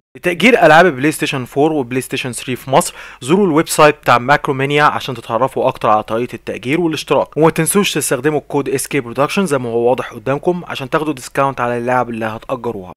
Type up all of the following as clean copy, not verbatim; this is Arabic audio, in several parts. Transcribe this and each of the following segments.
لتأجير ألعاب بلاي ستيشن 4 وبلاي ستيشن 3 في مصر زوروا الويب سايت بتاع ماكرومانيا عشان تتعرفوا أكتر على طريقة التأجير والاشتراك، وما تنسوش تستخدموا الكود SK Production زي ما هو واضح قدامكم عشان تاخدوا ديسكاونت على اللعب اللي هتأجروها.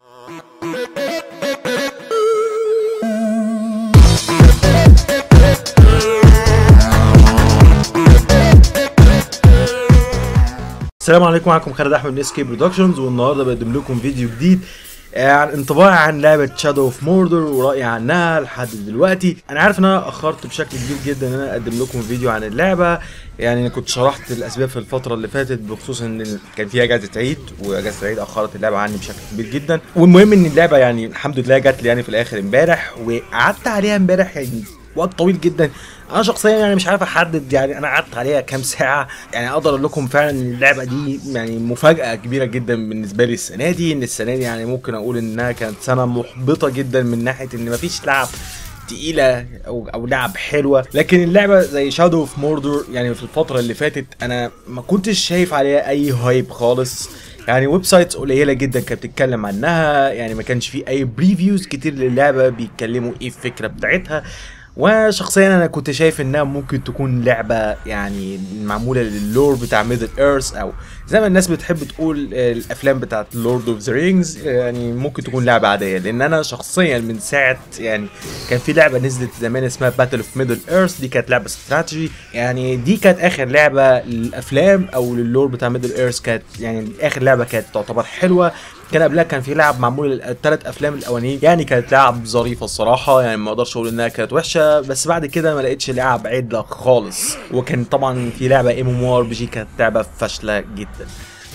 السلام عليكم، معكم خالد احمد من SK Productions، والنهارده بقدم لكم فيديو جديد عن انطباعي عن لعبه شادو اوف موردر ورأيي عنها لحد دلوقتي. انا عارف ان انا اخرت بشكل كبير جدا ان انا اقدم لكم فيديو عن اللعبه، يعني انا كنت شرحت الاسباب في الفتره اللي فاتت بخصوص ان كان في اجازه عيد، واجازه العيد اخرت اللعبه عني بشكل كبير جدا. والمهم ان اللعبه يعني الحمد لله جات لي يعني في الاخر امبارح، وقعدت عليها امبارح يعني وقت طويل جدا. انا شخصيا يعني مش عارف احدد يعني انا قعدت عليها كام ساعه، يعني اقدر اقول لكم فعلا ان اللعبه دي يعني مفاجاه كبيره جدا بالنسبه لي السنه دي. ان السنه دي يعني ممكن اقول انها كانت سنه محبطه جدا من ناحيه ان مفيش لعب تقيله او لعب حلوه، لكن اللعبه زي شادو اوف موردر يعني في الفتره اللي فاتت انا ما كنتش شايف عليها اي هايب خالص. يعني ويب سايتس قليله جدا كانت بتتكلم عنها، يعني ما كانش في اي بريفيوز كتير للعبه بيتكلموا ايه الفكره بتاعتها. وشخصيا انا كنت شايف انها ممكن تكون لعبه يعني معموله للور بتاع ميدل ايرث، او زي ما الناس بتحب تقول الافلام بتاعت لورد اوف ذا رينجز، يعني ممكن تكون لعبه عاديه. لان انا شخصيا من ساعه يعني كان في لعبه نزلت زمان اسمها باتل اوف ميدل ايرث، دي كانت لعبه استراتيجي، يعني دي كانت اخر لعبه للافلام او للور بتاع ميدل ايرث، كانت يعني اخر لعبه كانت تعتبر حلوه. كان قبلها كان في لعب معمول الثلاث افلام الاولانيين، يعني كانت لعب ظريفه الصراحه، يعني ما اقدرش اقول انها كانت وحشه، بس بعد كده ما لقيتش لعب عدله خالص. وكان طبعا في لعبه MMORPG كانت لعبه فاشله جدا.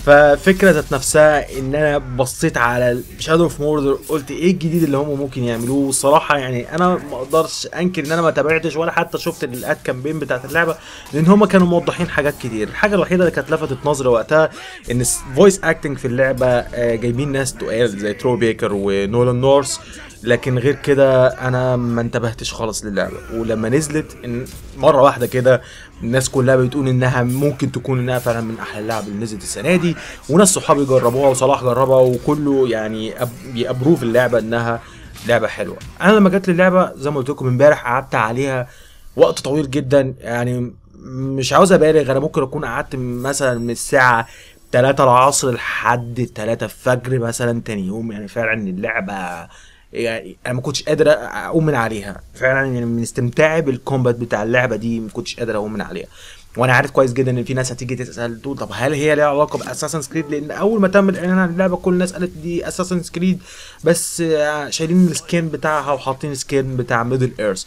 ففكره ذات نفسها ان انا بصيت على شادو اوف موردر قلت ايه الجديد اللي هم ممكن يعملوه. الصراحه يعني انا ما اقدرش انكر ان انا ما تابعتش ولا حتى شفت الاد كامبين بتاعت اللعبه، لان هم كانوا موضحين حاجات كتير. الحاجه الوحيده اللي كانت لفتت نظري وقتها ان الفويس اكتنج في اللعبه جايبين ناس تقال زي ترو بيكر ونولان نورس، لكن غير كده انا ما انتبهتش خالص للعبه. ولما نزلت إن مره واحده كده الناس كلها بتقول انها ممكن تكون انها فعلا من احلى اللعب اللي نزلت السنه دي، وناس صحابي جربوها وصلاح جربها وكله يعني بيأبروه في اللعبه انها لعبه حلوه. انا لما جت لي اللعبه زي ما قلت لكم امبارح قعدت عليها وقت طويل جدا، يعني مش عاوز ابالغ، انا ممكن اكون قعدت مثلا من الساعه 3 العصر لحد 3 الفجر مثلا تاني يوم. يعني فعلا اللعبه يعني انا ما كنتش قادر اقوم من عليها فعلا، يعني من استمتاعي بالكومبات بتاع اللعبه دي ما كنتش قادر اقوم من عليها. وانا عارف كويس جدا ان في ناس هتيجي تسال تقول طب هل هي ليها علاقه باساسن كريد، لان اول ما تم الاعلان عن اللعبه كل الناس قالت دي اساسن كريد، بس شايلين السكين بتاعها وحاطين سكين بتاع ميدل ايرث.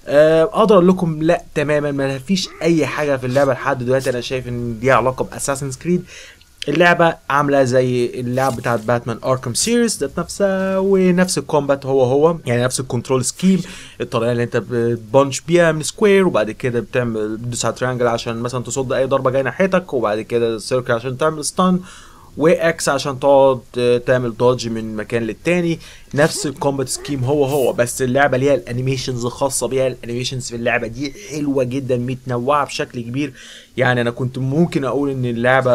اقدر اقول لكم لا تماما، ما فيش اي حاجه في اللعبه لحد دلوقتي انا شايف ان دي علاقه باساسن كريد. اللعبة عاملة زي اللعبة بتاعت باتمان اركم سيريز ذات نفسها، ونفس الكومبات هو يعني نفس الكنترول سكيم، الطريقة اللي انت بتبانش بيها من سكوير، وبعد كده بتدوس على تريانجل عشان مثلا تصد اي ضربة جاية ناحيتك، وبعد كده سيركل عشان تعمل ستان، واكس عشان تقعد تعمل دوج من مكان للتاني. نفس الكومبات سكيم هو بس اللعبه ليها الانيميشنز الخاصه بيها. الانيميشنز في اللعبه دي حلوه جدا، متنوعه بشكل كبير. يعني انا كنت ممكن اقول ان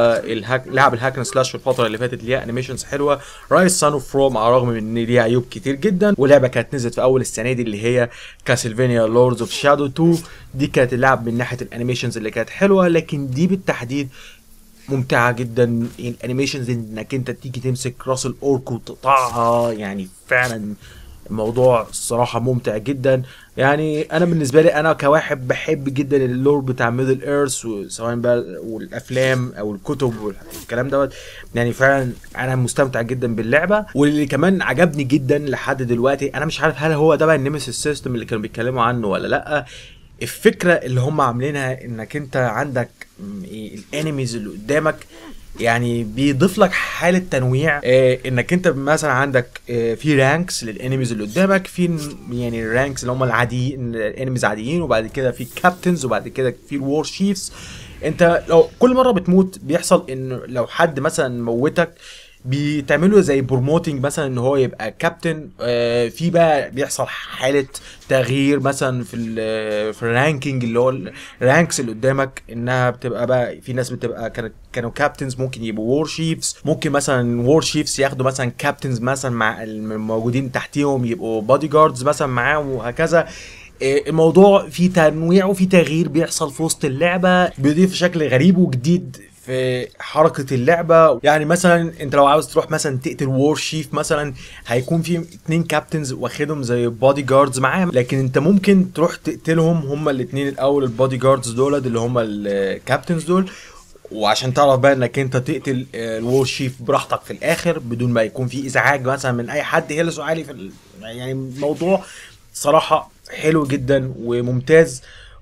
لعب الهاك سلاش في الفتره اللي فاتت ليها انيميشنز حلوه. رايز سان اوف روم على الرغم من ان ليها عيوب كتير جدا، ولعبه كانت نزلت في اول السنه دي اللي هي كاسلفينيا لوردز اوف شادو 2، دي كانت اللعب من ناحيه الانيميشنز اللي كانت حلوه، لكن دي بالتحديد ممتعه جدا. الانيميشنز انك انت تيجي تمسك راس الاورك وتقطعها، يعني فعلا الموضوع الصراحه ممتع جدا. يعني انا بالنسبه لي انا كواحد بحب جدا اللور بتاع ميدل ايرث، سواء بقى والافلام او الكتب والكلام دوت، يعني فعلا انا مستمتع جدا باللعبه. واللي كمان عجبني جدا لحد دلوقتي، انا مش عارف هل هو ده بقى النيمسيس سيستم اللي كانوا بيتكلموا عنه ولا لا، الفكره اللي هم عاملينها انك انت عندك الانيميز اللي قدامك، يعني بيضيف لك حاله تنويع. انك انت مثلا عندك في رانكس للانيميز اللي قدامك، في يعني الرانكس اللي هم العاديين الانيميز عاديين، وبعد كده في كابتنز، وبعد كده في الوور شيفز. انت لو كل مره بتموت بيحصل ان لو حد مثلا موتك بتعمله زي بروموتنج مثلا ان هو يبقى كابتن. في بقى بيحصل حاله تغيير مثلا في الرانكينج اللي هو الرانكس اللي قدامك، انها بتبقى بقى في ناس بتبقى كانوا كابتنز ممكن يبقوا وور شيفز، ممكن مثلا وور شيفز ياخدوا مثلا كابتنز مثلا مع الموجودين تحتيهم يبقوا بودي جاردز مثلا معاهم وهكذا. الموضوع فيه تنويع وفيه تغيير بيحصل في وسط اللعبه، بيضيف شكل غريب وجديد في حركة اللعبة. يعني مثلا انت لو عاوز تروح مثلا تقتل وور شيف مثلا، هيكون في 2 كابتنز واخدهم زي بودي جاردز معاه، لكن انت ممكن تروح تقتلهم هما الاثنين الاول، البودي جاردز دول اللي هما الكابتنز دول، وعشان تعرف بقى انك انت تقتل الوور شيف براحتك في الاخر بدون ما يكون في ازعاج مثلا من اي حد هلسه عالي في يعني الموضوع صراحة حلو جدا وممتاز.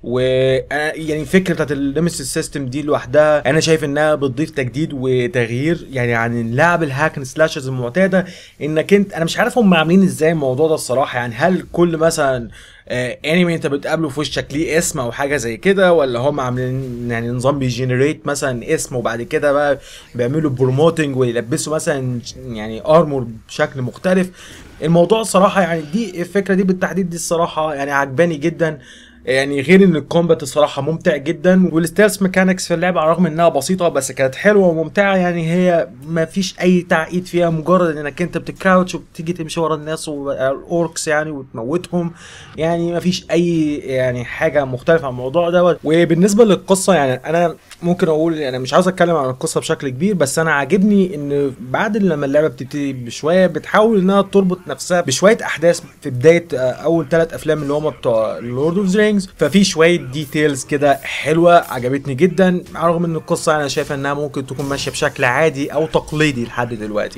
يعني فكره بتاعت الليمسيس سيستم دي لوحدها انا شايف انها بتضيف تجديد وتغيير يعني عن اللعب الهاك اند سلاشرز المعتاده. انك انا مش عارف هم عاملين ازاي الموضوع ده الصراحه، يعني هل كل مثلا انمي انت بتقابله في وشك ليه اسم او حاجه زي كده، ولا هم عاملين يعني نظام بيجنريت مثلا اسم وبعد كده بقى بيعملوا بروموتنج ويلبسوا مثلا يعني ارمور بشكل مختلف. الموضوع الصراحه يعني دي الفكره دي بالتحديد دي الصراحه يعني عجباني جدا. يعني غير ان الكومبات الصراحه ممتع جدا، والستيلز ميكانكس في اللعبه على الرغم انها بسيطه بس كانت حلوه وممتعه. يعني هي ما فيش اي تعقيد فيها، مجرد انك انت بتكراوتش وبتيجي تمشي ورا الناس والاوركس يعني وتموتهم. يعني ما فيش اي يعني حاجه مختلفه عن الموضوع دوت. وبالنسبه للقصه يعني انا ممكن اقول يعني مش عاوز اتكلم عن القصه بشكل كبير، بس انا عاجبني ان بعد لما اللعبه بتبتدي بشويه بتحاول انها تربط نفسها بشويه احداث في بدايه اول 3 افلام اللي هم بتوع لورد اوف ذا رينجز. ففي شويه ديتيلز كده حلوه عجبتني جدا، على الرغم ان القصه انا شايفه انها ممكن تكون ماشيه بشكل عادي او تقليدي لحد دلوقتي.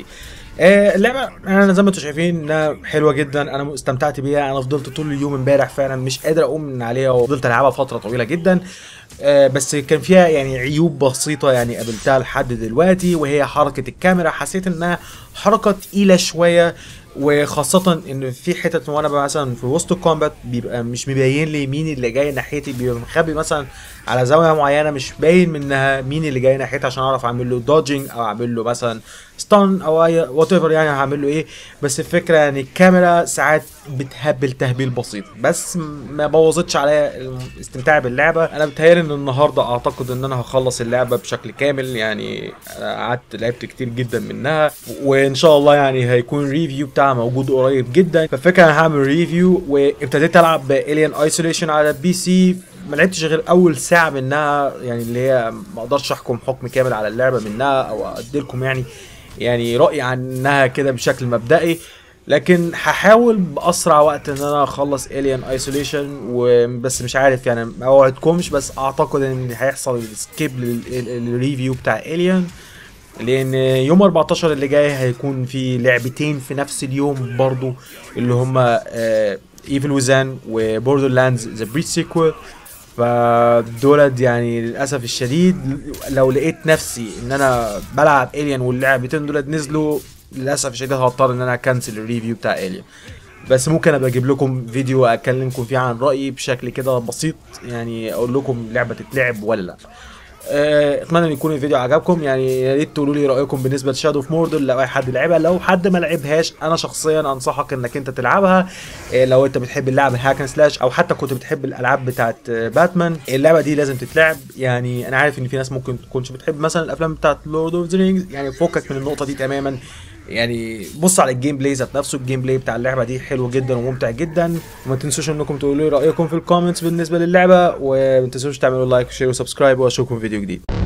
اللعبه انا زي ما انتم شايفين انها حلوه جدا، انا استمتعت بيها. انا فضلت طول اليوم امبارح فعلا مش قادر اقوم من عليها، وفضلت العبها فتره طويله جدا. بس كان فيها يعني عيوب بسيطه يعني قابلتها لحد دلوقتي، وهي حركه الكاميرا. حسيت انها حركه تقيله شويه، وخاصة ان في حتت وانا مثلا في وسط الكومبات بيبقى مش مبين لي مين اللي جاي ناحيتي، بيبقى مخبي مثلا على زاوية معينة مش باين منها مين اللي جاي ناحيتي عشان اعرف اعمل له دوجينج او اعمل له مثلا ستان او اي وات ايفر يعني هعمل له ايه. بس الفكرة يعني الكاميرا ساعات بتهبل تهبيل بسيط، بس ما بوظتش عليا الاستمتاع باللعبة. انا بتهيألي ان النهاردة اعتقد ان انا هخلص اللعبة بشكل كامل، يعني انا قعدت لعبت كتير جدا منها، وان شاء الله يعني هيكون ريفيو بتاع موجود قريب جدا. فالفكره انا هعمل ريفيو، وابتديت العب الين ايسوليشن على البي سي. ما لعبتش غير اول ساعه منها، يعني اللي هي ما اقدرش احكم حكم كامل على اللعبه منها او ادي لكم يعني رايي عنها كده بشكل مبدئي. لكن هحاول باسرع وقت ان انا اخلص الين ايسوليشن، وبس مش عارف يعني ما اوعدكمش، بس اعتقد ان هيحصل سكيب للريفيو بتاع الين، لان يوم 14 اللي جاي هيكون في لعبتين في نفس اليوم برضو اللي هما ايفل ويزان وبوردر لاندز ذا بريتش سيكوال. فدولت يعني للاسف الشديد لو لقيت نفسي ان انا بلعب الين واللعبتين دولت نزلوا، للاسف الشديد هضطر ان انا اكنسل الريفيو بتاع الين. بس ممكن ابقى اجيب لكم فيديو اكلمكم فيه عن رايي بشكل كده بسيط، يعني اقول لكم لعبه تتلعب ولا لا. اتمنى ان يكون الفيديو عجبكم، يعني يا ريت تقولوا لي رايكم بالنسبه لشادو اوف موردر لو اي حد لعبها. لو حد ما لعبهاش انا شخصيا انصحك انك انت تلعبها. لو انت بتحب اللعب الهاك اند سلاش او حتى كنت بتحب الالعاب بتاعت باتمان، اللعبه دي لازم تتلعب. يعني انا عارف ان في ناس ممكن تكونش بتحب مثلا الافلام بتاعت لورد اوف ذا رينجز، يعني فكك من النقطه دي تماما. يعني بص على الجيم بلاي ذات نفسه، الجيم بلاي بتاع اللعبه دي حلو جدا وممتع جدا. وما تنسوش انكم تقولوا لي رايكم في الكومنتس بالنسبه للعبه، وما تنسوش تعملوا لايك وشير وسبسكرايب، واشوفكم في فيديو جديد.